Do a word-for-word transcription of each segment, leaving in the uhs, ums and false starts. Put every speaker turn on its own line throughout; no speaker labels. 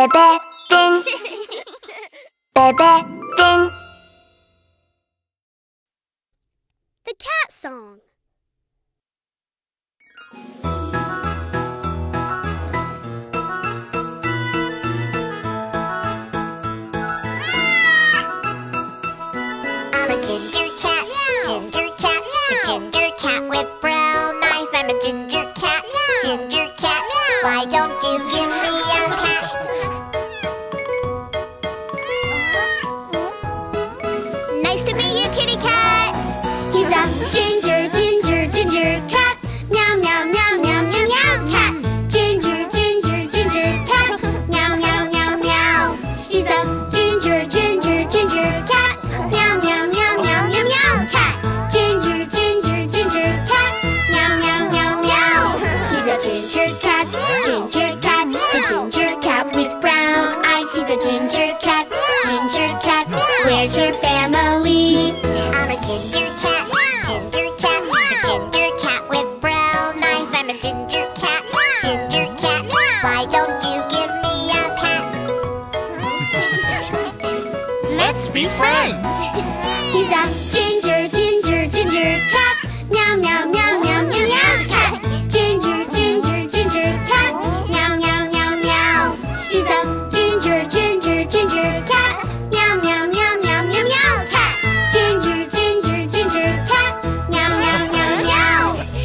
Bebefinn, Bebefinn.
The cat song.
I'm a ginger cat, ginger cat, the ginger cat with brown eyes. I'm a ginger cat, ginger cat. Why don't you give me a cat?
Nice to meet you, kitty cat.
He's a ginger, ginger, ginger cat. Meow, meow, meow, meow, meow, meow, cat. Ginger, ginger, ginger cat. Meow, meow, meow, meow. He's a ginger, ginger, ginger cat. Meow, meow, meow, meow, meow, meow, cat. Ginger, ginger, ginger cat. Meow, meow, meow, meow. He's a ginger cat, ginger cat, the ginger cat with brown eyes. He's a ginger cat, ginger cat. Where's your family?
I'm a ginger cat, ginger cat, the ginger cat with brown eyes. I'm a ginger cat, ginger cat. Why don't you give me a pat?
Let's be friends.
He's a ginger, ginger, ginger cat. Meow, meow, meow, meow, meow, meow, cat. Ginger, ginger, ginger cat. Meow, meow, meow, meow. He's a ginger, ginger, ginger cat. Meow, meow, meow, meow, meow, meow, cat. Ginger, ginger, ginger cat. Meow, meow, meow, meow.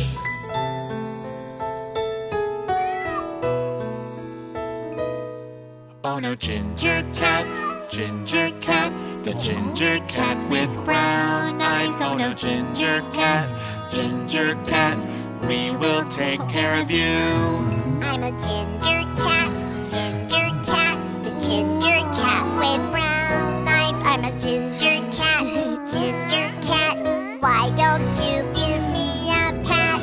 Oh no, ginger cat, ginger cat, the ginger cat with brown eyes. Oh no, ginger cat, ginger cat, we will take care of you.
I'm a ginger cat, ginger cat, the ginger cat with brown eyes. I'm a ginger cat, ginger cat. Why don't you give me a pat?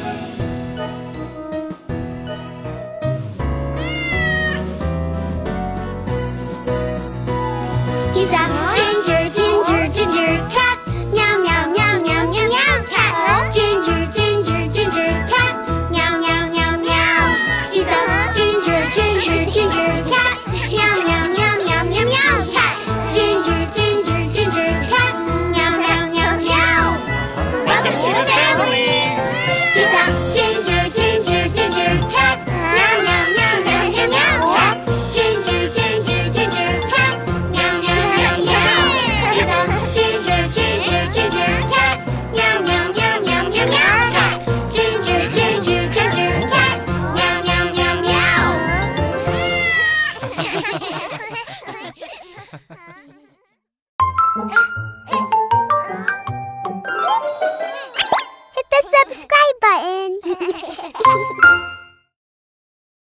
He's a ginger, ginger, ginger cat. Meow, meow, meow, meow, meow, meow, cat. Ginger, ginger, ginger cat. Meow, meow, meow, meow. He's a ginger, ginger, ginger cat. Meow, meow, meow, meow, meow, meow, cat. Ginger, ginger, ginger cat. Meow, meow, meow, meow. Welcome to the family. He's a ginger, ginger, ginger cat. Meow, meow, meow, meow, meow, meow, cat. Ginger, ginger, ginger cat. Meow, meow, meow, meow. He's a ginger, ginger, ginger cat. Meow, meow, meow, meow, meow, meow, cat. Ginger, ginger, ginger cat. Meow, meow, meow, meow.